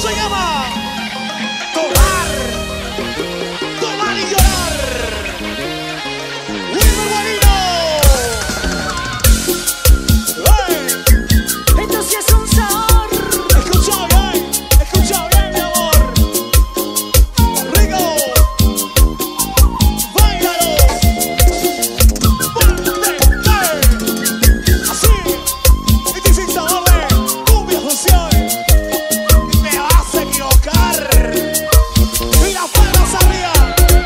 se llama Tomar, Tomar y Llorar. Wilmer Guarino. Esto sí es un sabor. Escucha bien, mi amor. Rico, báilalo. Así, este es el sabor de cumbia fusión. Te vas a equivocar. Y las palmas arriba.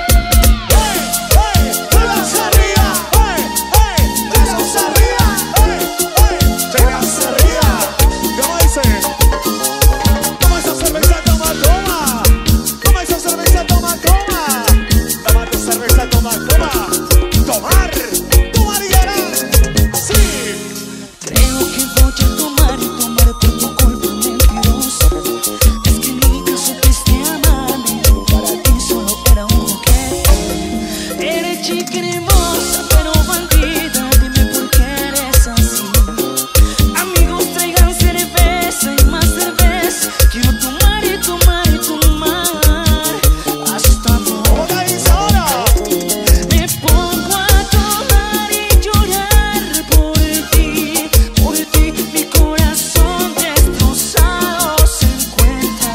Palmas arriba. Palmas arriba. Palmas arriba. ¿Cómo dice? Toma esa cerveza, toma, toma. Toma esa cerveza, toma, toma. Toma tu cerveza, toma, toma. Tomar, tomar y llorar. Sí. Creo que voy a tomar y tomar por tu culpa mentirosa. Es que nunca supiste amarme. Para ti solo era un juguete. Eres chica hermosa pero bandida. Dime por qué eres así. Amigos traigan cerveza y más cerveza. Quiero tomar y tomar y tomar hasta ¿Cómo morir. te dice ahora? Me pongo a tomar y llorar por ti, mi corazón destrozado se encuentra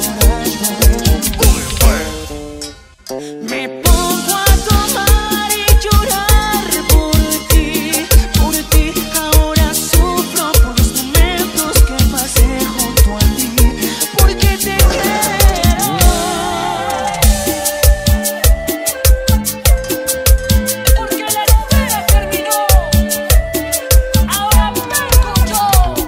llorando. Me pongo a tomar y llorar por ti, ahora sufro por los momentos que pasé junto a ti, porque te quiero. Porque la espera terminó. Ahora vengo yo.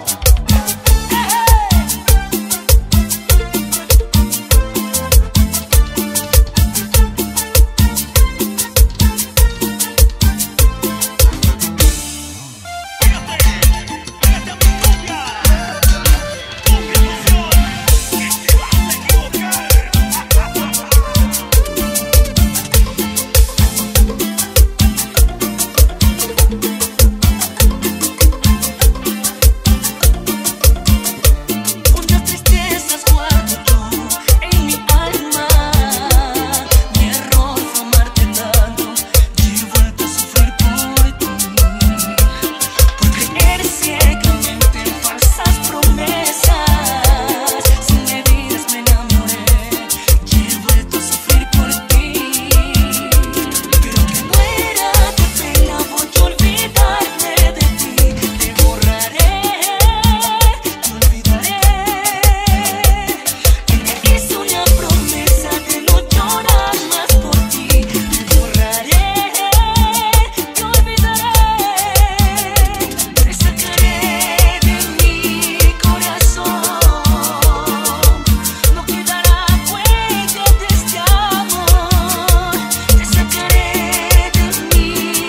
Muchas tristezas guardo yo en mi alma. Mi error fue amarte tanto y he vuelto a sufrir por ti. Por creer ciegamente en falsas promesas, sin medidas me enamoré y he vuelto a sufrir por ti. Pero que muera de pena voy a olvidarme de ti. Te borraré, te olvidaré. Que me hice una promesa de no llorar más por ti. Te borraré, te olvidaré. Te sacaré de mi corazón. No quedará huella de este amor. Te sacaré de mi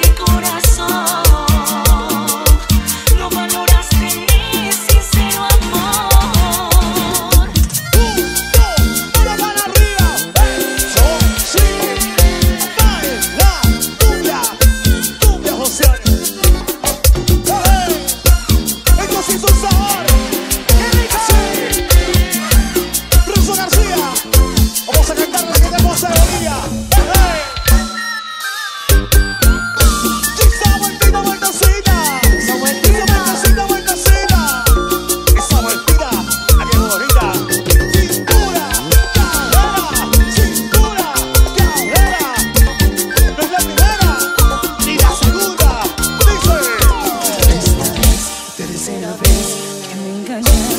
corazón. No valoraste mi sincero amor. Una mano arriba. Eso, sí. Baila, cumbia, cumbia fusión. Esto sí es un sabor. Así. Russo García. Vamos a cantar la que tenemos de Bolivia. Esa vueltita, vueltacita. Esa vueltita, vueltacita. Esa vueltita, a que bonita. Cintura, cadera, cintura, cadera. No es la primera ni la segunda. Dice. Esta es tercera vez que me engañas.